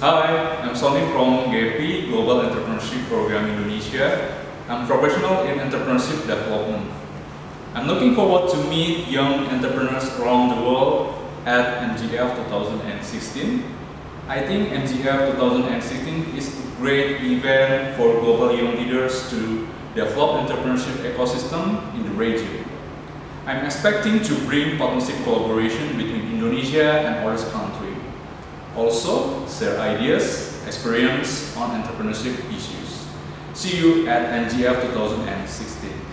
Hi, I'm Sonny from GEPI, Global Entrepreneurship Program Indonesia. I'm professional in entrepreneurship development. I'm looking forward to meet young entrepreneurs around the world at NGF 2016. I think NGF 2016 is a great event for global young leaders to develop entrepreneurship ecosystem in the region. I'm expecting to bring partnership collaboration between Indonesia and other countries. Also, share ideas, experience on entrepreneurship issues. See you at NGF 2016.